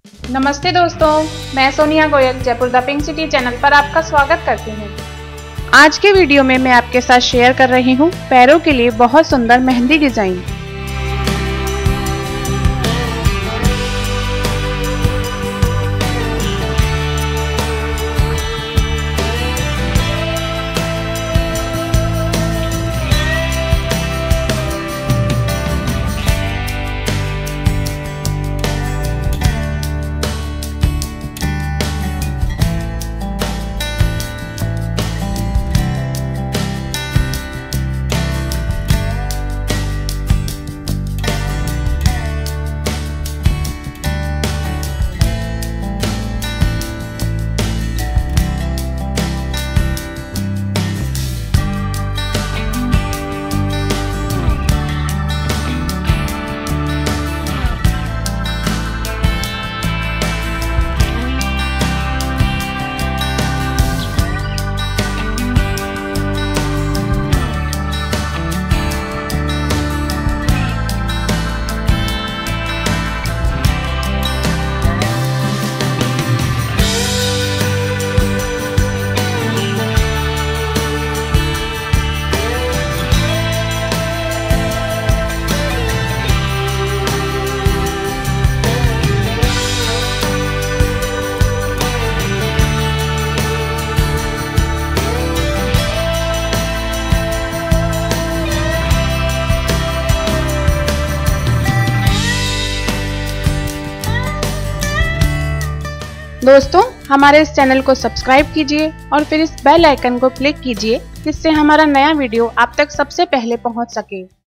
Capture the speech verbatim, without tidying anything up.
नमस्ते दोस्तों, मैं Sonia Goyal Jaipur the pink city channel पर आपका स्वागत करती हूँ। आज के वीडियो में मैं आपके साथ शेयर कर रही हूँ पैरों के लिए बहुत सुंदर मेहंदी डिजाइन। दोस्तों, हमारे इस चैनल को सब्सक्राइब कीजिए और फिर इस बेल आइकन को क्लिक कीजिए जिससे हमारा नया वीडियो आप तक सबसे पहले पहुंच सके।